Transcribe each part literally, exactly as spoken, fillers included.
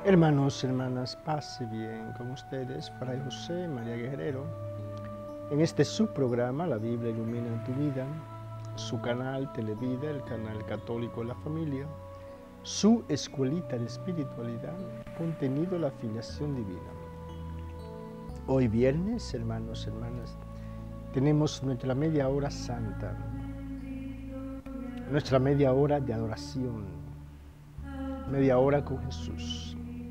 Hermanos, hermanas, paz y bien con ustedes, Fray José María Guerrero. En este subprograma, La Biblia Ilumina Tu Vida, su canal Televida, el canal católico de la familia, su escuelita de espiritualidad, contenido La Filiación Divina. Hoy viernes, hermanos, hermanas, tenemos nuestra media hora santa, nuestra media hora de adoración, media hora con Jesús.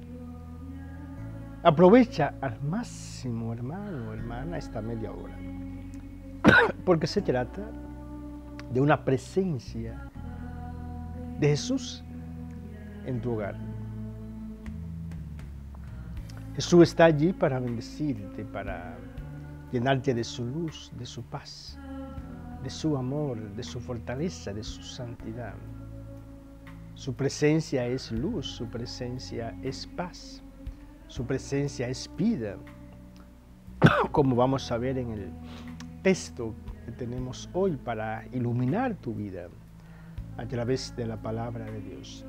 Aprovecha al máximo, hermano, hermana, esta media hora, porque se trata de una presencia de Jesús en tu hogar. Jesús está allí para bendecirte, para llenarte de su luz, de su paz, de su amor, de su fortaleza, de su santidad. Su presencia es luz, su presencia es paz. Su presencia es vida, como vamos a ver en el texto que tenemos hoy para iluminar tu vida a través de la palabra de Dios.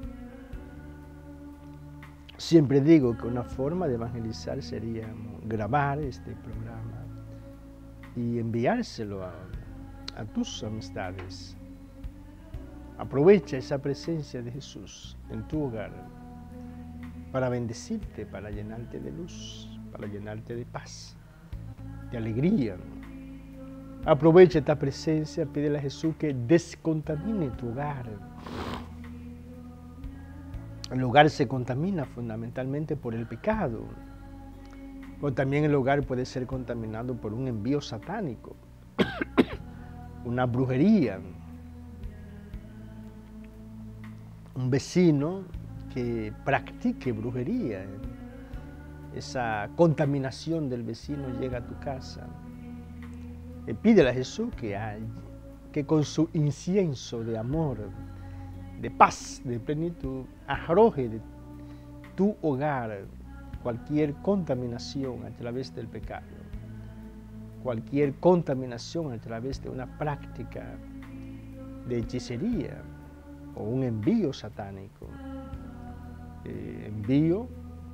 Siempre digo que una forma de evangelizar sería grabar este programa y enviárselo a, a tus amistades. Aprovecha esa presencia de Jesús en tu hogar para bendecirte, para llenarte de luz, para llenarte de paz, de alegría. Aprovecha esta presencia, pídele a Jesús que descontamine tu hogar. El hogar se contamina fundamentalmente por el pecado, pero también el hogar puede ser contaminado por un envío satánico, una brujería, un vecino que practique brujería. Esa contaminación del vecino llega a tu casa. Eh, pídele a Jesús que, hay, que con su incienso de amor, de paz, de plenitud, arroje de tu hogar cualquier contaminación a través del pecado, cualquier contaminación a través de una práctica de hechicería o un envío satánico. Eh, envío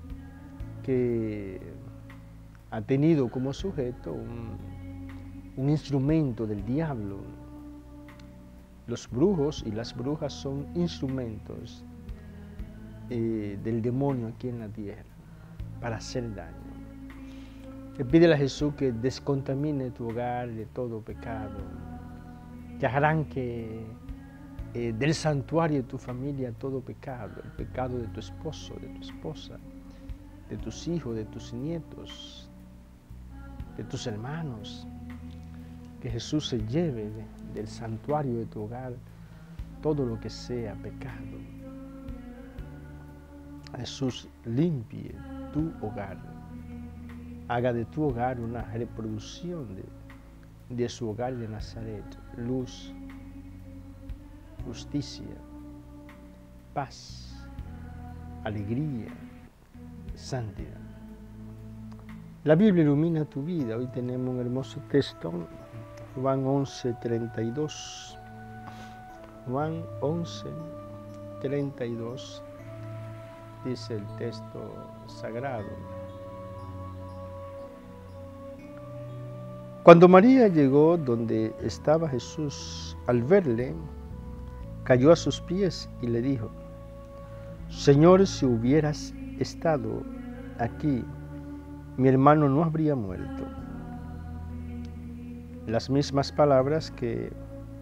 que ha tenido como sujeto un, un instrumento del diablo. Los brujos y las brujas son instrumentos eh, del demonio aquí en la tierra para hacer daño. Le pídele a Jesús que descontamine tu hogar de todo pecado, que arranque Eh, del santuario de tu familia todo pecado, el pecado de tu esposo, de tu esposa, de tus hijos, de tus nietos, de tus hermanos. Que Jesús se lleve de, del santuario de tu hogar todo lo que sea pecado. Jesús limpie tu hogar, haga de tu hogar una reproducción de, de su hogar de Nazaret, luz, justicia, paz, alegría, santidad. La Biblia ilumina tu vida. Hoy tenemos un hermoso texto, Juan once, treinta y dos. Juan once, treinta y dos, dice el texto sagrado. Cuando María llegó donde estaba Jesús, al verle, cayó a sus pies y le dijo: Señor, si hubieras estado aquí, mi hermano no habría muerto. Las mismas palabras que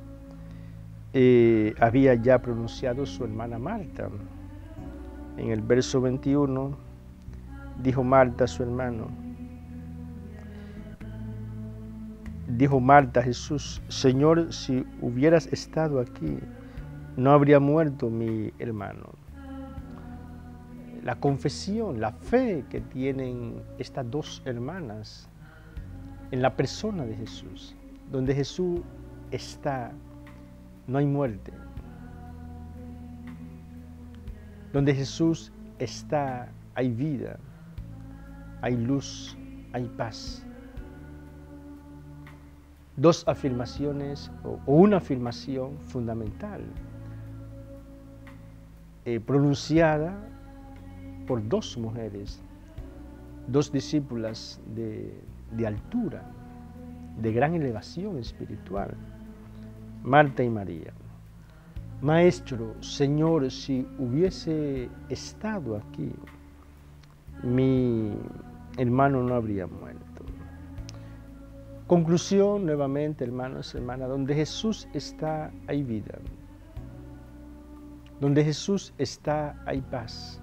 eh, había ya pronunciado su hermana Marta. En el verso veintiuno, dijo Marta a su hermano, dijo Marta a Jesús: Señor, si hubieras estado aquí, no habría muerto mi hermano. La confesión, la fe que tienen estas dos hermanas en la persona de Jesús. Donde Jesús está, no hay muerte. Donde Jesús está, hay vida, hay luz, hay paz. Dos afirmaciones o una afirmación fundamental. Eh, pronunciada por dos mujeres, dos discípulas de, de altura, de gran elevación espiritual, Marta y María. Maestro, Señor, si hubiese estado aquí, mi hermano no habría muerto. Conclusión nuevamente, hermanos y hermanas, donde Jesús está, hay vida. Donde Jesús está, hay paz.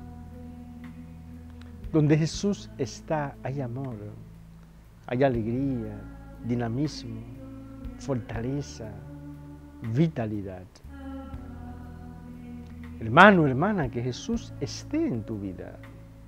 Donde Jesús está, hay amor, hay alegría, dinamismo, fortaleza, vitalidad. Hermano, hermana, que Jesús esté en tu vida.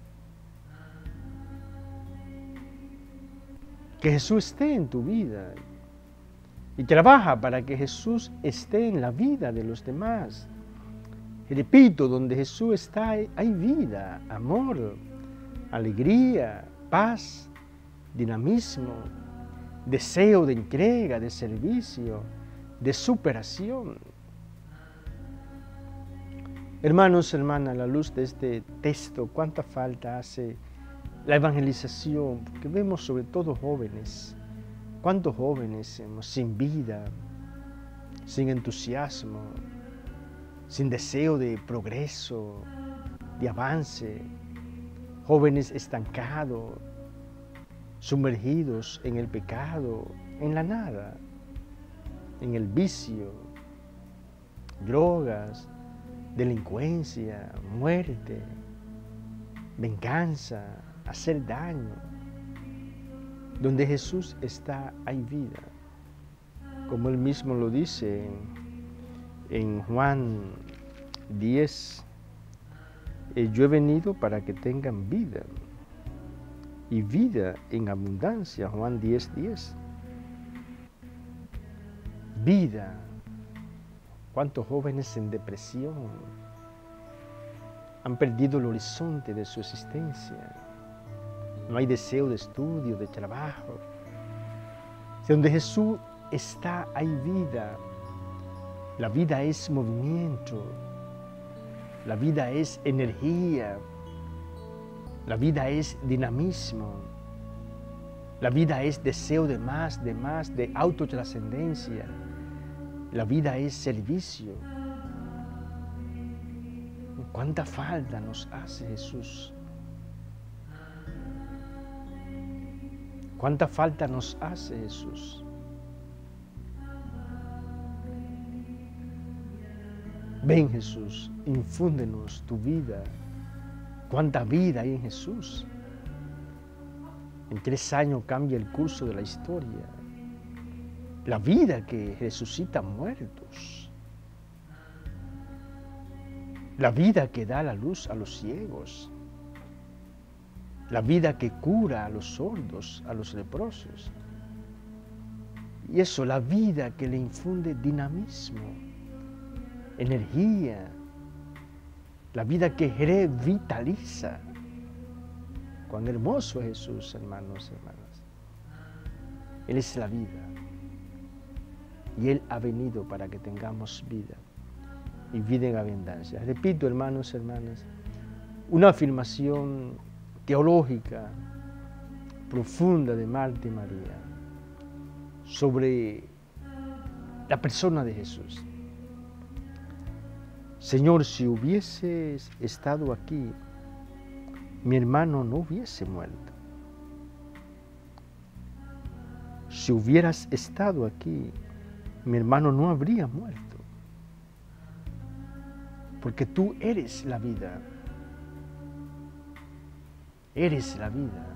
Que Jesús esté en tu vida. Y trabaja para que Jesús esté en la vida de los demás. Y repito, donde Jesús está hay vida, amor, alegría, paz, dinamismo, deseo de entrega, de servicio, de superación. Hermanos, hermanas, a la luz de este texto, ¿cuánta falta hace la evangelización? Porque vemos sobre todo jóvenes. ¿Cuántos jóvenes sin vida, sin entusiasmo, sin deseo de progreso, de avance? Jóvenes estancados, sumergidos en el pecado, en la nada, en el vicio, drogas, delincuencia, muerte, venganza, hacer daño. Donde Jesús está, hay vida. Como Él mismo lo dice en Juan diez, yo he venido para que tengan vida, y vida en abundancia, Juan diez, diez. Vida. ¿Cuántos jóvenes en depresión han perdido el horizonte de su existencia? No hay deseo de estudio, de trabajo. Donde Jesús está, hay vida. La vida es movimiento. La vida es energía. La vida es dinamismo. La vida es deseo de más, de más, de autotrascendencia. La vida es servicio. ¿Cuánta falta nos hace Jesús? ¿Cuánta falta nos hace Jesús? Ven, Jesús, infúndenos tu vida. ¿Cuánta vida hay en Jesús? En tres años cambia el curso de la historia. La vida que resucita muertos. La vida que da la luz a los ciegos. La vida que cura a los sordos, a los leprosos. Y eso, la vida que le infunde dinamismo, energía. La vida que revitaliza. Cuán hermoso es Jesús, hermanos y hermanas. Él es la vida. Y Él ha venido para que tengamos vida y vida en abundancia. Repito, hermanos y hermanas, una afirmación teológica profunda de Marta y María sobre la persona de Jesús. Señor, si hubieses estado aquí, mi hermano no hubiese muerto. Si hubieras estado aquí, mi hermano no habría muerto. Porque tú eres la vida. Eres la vida.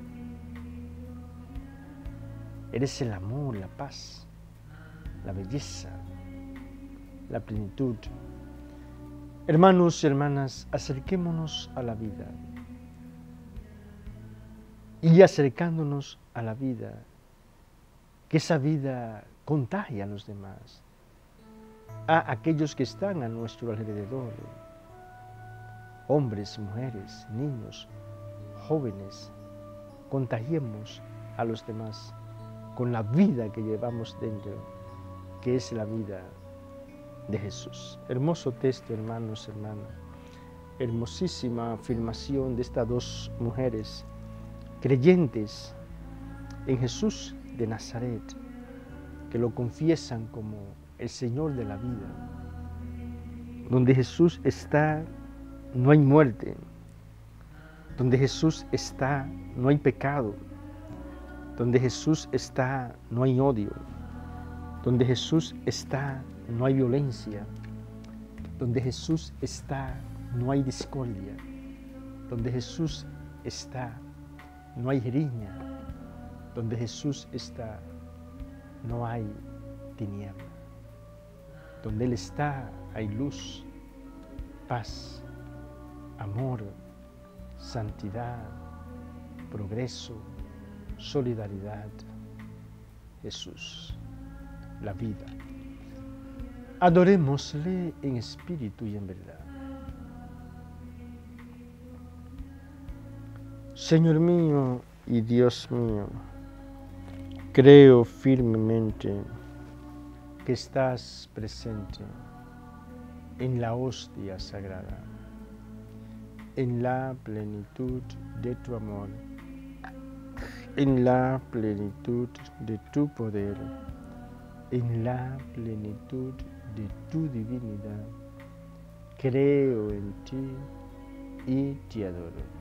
Eres el amor, la paz, la belleza, la plenitud. Hermanos y hermanas, acerquémonos a la vida. Y acercándonos a la vida, que esa vida contagie a los demás, a aquellos que están a nuestro alrededor, hombres, mujeres, niños, jóvenes, contagiemos a los demás con la vida que llevamos dentro, que es la vida de Jesús. Hermoso texto, hermanos, hermanas. hermosísima afirmación de estas dos mujeres creyentes en Jesús de Nazaret, que lo confiesan como el Señor de la vida. Donde Jesús está, no hay muerte. Donde Jesús está, no hay pecado. Donde Jesús está, no hay odio. Donde Jesús está, no hay violencia. Donde Jesús está, no hay discordia. Donde Jesús está, no hay riña. Donde Jesús está, no hay tiniebla. Donde Él está, hay luz, paz, amor, santidad, progreso, solidaridad. Jesús, la vida. Adorémosle en espíritu y en verdad. Señor mío y Dios mío, creo firmemente que estás presente en la hostia sagrada, en la plenitud de tu amor, en la plenitud de tu poder, en la plenitud de tu divinidad. Creo en ti y te adoro.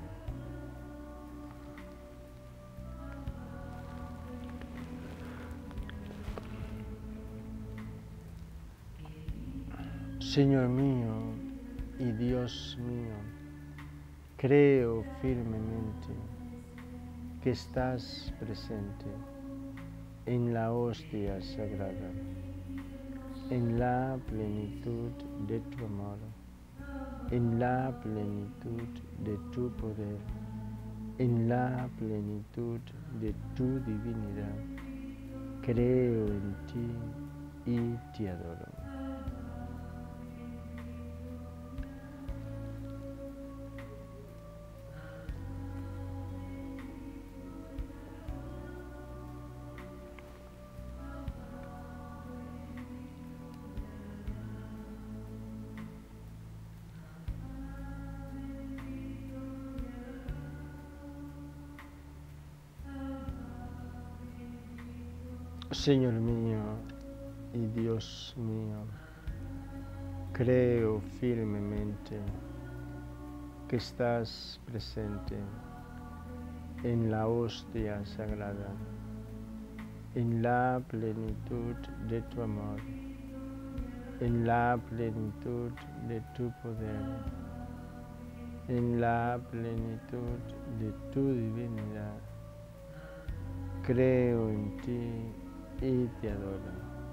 Señor mío y Dios mío, creo firmemente que estás presente en la hostia sagrada, en la plenitud de tu amor, en la plenitud de tu poder, en la plenitud de tu divinidad. Creo en ti y te adoro. Señor mío y Dios mío, creo firmemente que estás presente en la hostia sagrada, en la plenitud de tu amor, en la plenitud de tu poder, en la plenitud de tu divinidad. Creo en ti y te adoro.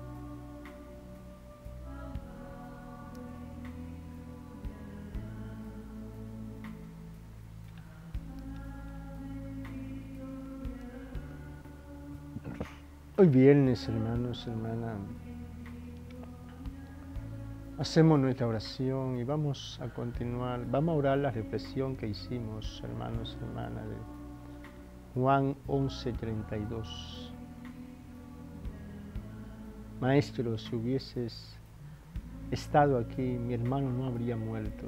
Hoy viernes, hermanos, hermanas, hacemos nuestra oración y vamos a continuar, vamos a orar la reflexión que hicimos, hermanos, hermanas, de Juan once, treinta y dos. Maestro, si hubieses estado aquí, mi hermano no habría muerto.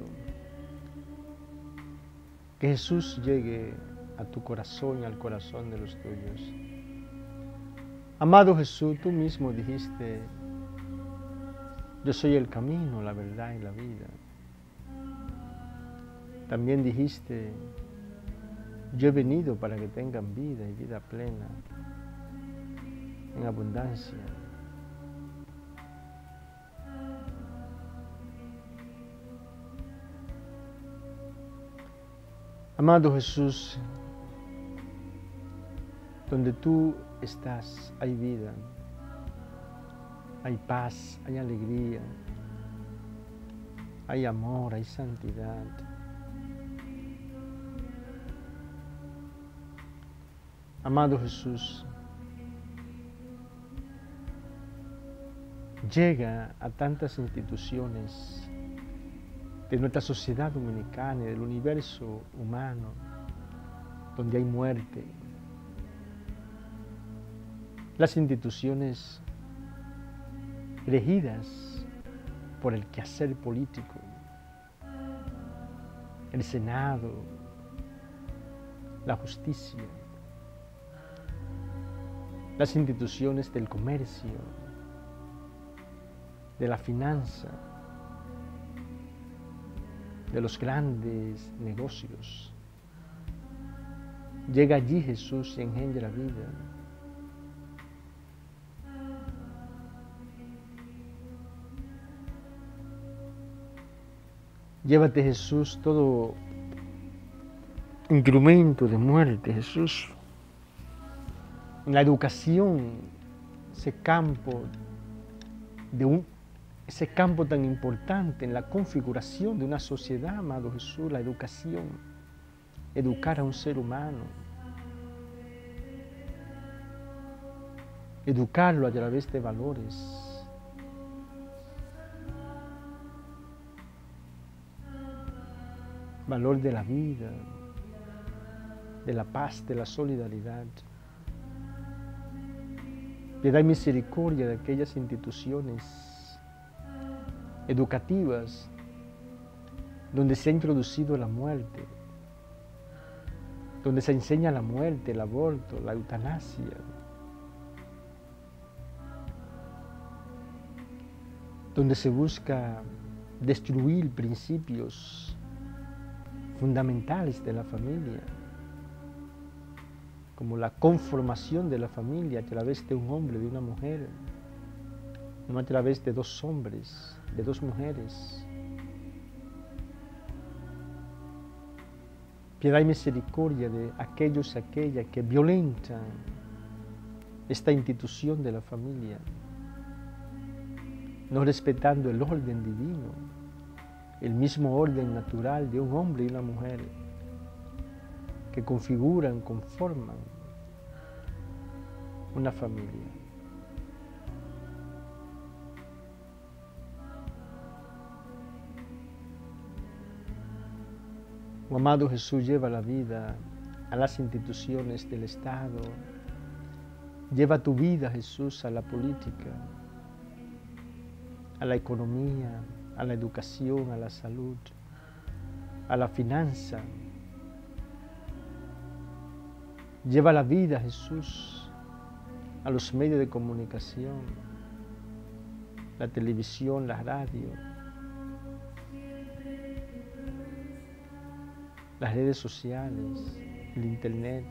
Que Jesús llegue a tu corazón y al corazón de los tuyos. Amado Jesús, tú mismo dijiste, yo soy el camino, la verdad y la vida. También dijiste, yo he venido para que tengan vida y vida plena, en abundancia. Amado Jesús, donde tú estás, hay vida, hay paz, hay alegría, hay amor, hay santidad. Amado Jesús, llega a tantas instituciones de nuestra sociedad dominicana y del universo humano, donde hay muerte. Las instituciones regidas por el quehacer político, el Senado, la justicia, las instituciones del comercio, de la finanza, de los grandes negocios. Llega allí Jesús y engendra vida. Llévate, Jesús, todo instrumento de muerte, Jesús. En la educación, ese campo de un, ese campo tan importante en la configuración de una sociedad, amado Jesús, la educación, educar a un ser humano, educarlo a través de valores. Valor de la vida, de la paz, de la solidaridad. Piedad y misericordia de aquellas instituciones educativas donde se ha introducido la muerte, donde se enseña la muerte, el aborto, la eutanasia. Donde se busca destruir principios fundamentales de la familia, como la conformación de la familia a través de un hombre, de una mujer, no a través de dos hombres, de dos mujeres. Piedad y misericordia de aquellos y aquellas que violentan esta institución de la familia, no respetando el orden divino, el mismo orden natural de un hombre y una mujer que configuran, conforman una familia. Oh, amado Jesús, lleva la vida a las instituciones del Estado, lleva tu vida, Jesús, a la política, a la economía, a la educación, a la salud, a la finanza. Lleva la vida, Jesús, a los medios de comunicación, la televisión, la radio, las redes sociales, el internet.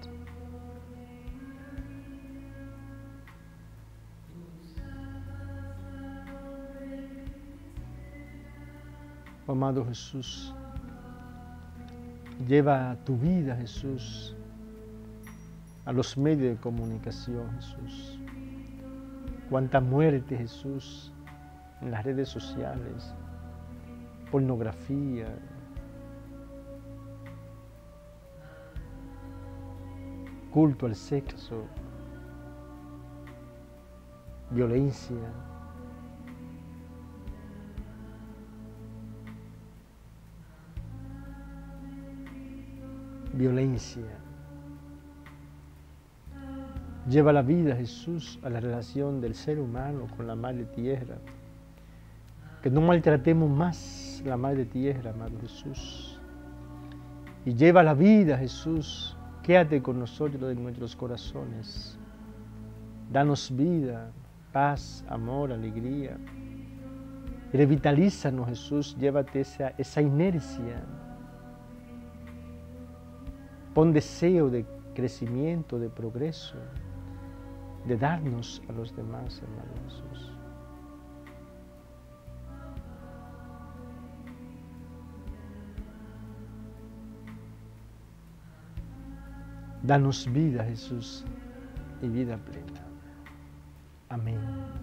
Oh, amado Jesús, lleva tu vida, Jesús, a los medios de comunicación, Jesús. Cuánta muerte, Jesús, en las redes sociales, pornografía, culto al sexo, violencia. Violencia. Lleva la vida, Jesús, a la relación del ser humano con la madre tierra. Que no maltratemos más la madre tierra, amado Jesús. Y lleva la vida, Jesús, quédate con nosotros en nuestros corazones. Danos vida, paz, amor, alegría. Revitalízanos, Jesús, llévate esa, esa inercia. Pon deseo de crecimiento, de progreso, de darnos a los demás, hermano Jesús. Danos vida, Jesús, y vida plena. Amén.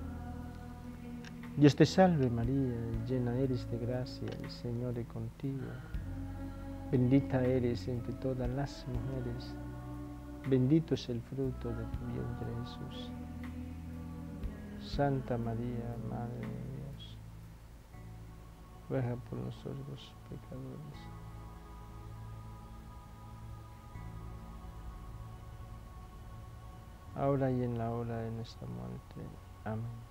Dios te salve María, llena eres de gracia, el Señor es contigo. Bendita eres entre todas las mujeres, bendito es el fruto de tu vientre Jesús. Santa María, Madre de Dios, ruega por nosotros pecadores, ahora y en la hora de nuestra muerte. Amén.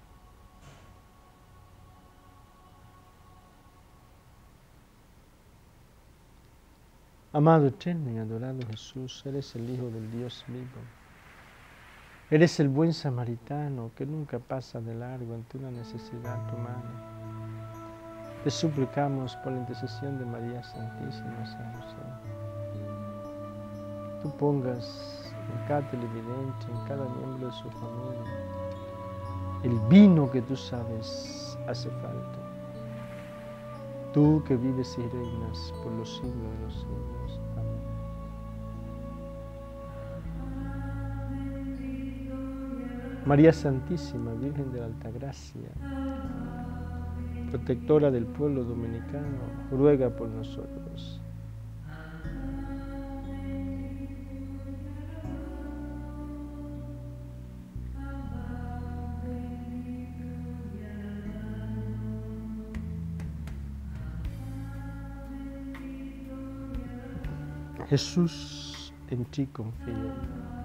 Amado, eterno y adorado Jesús, eres el Hijo del Dios vivo. Eres el buen samaritano que nunca pasa de largo ante una necesidad humana. Te suplicamos por la intercesión de María Santísima, San José. Tú pongas en cada televidente, en cada miembro de su familia, el vino que tú sabes hace falta. Tú que vives y reinas por los siglos de los siglos. Amén. María Santísima, Virgen de la Altagracia, protectora del pueblo dominicano, ruega por nosotros. Jesús, en ti confío.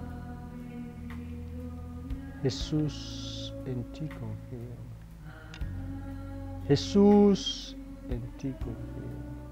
Jesús, en ti confío. Jesús, en ti confío.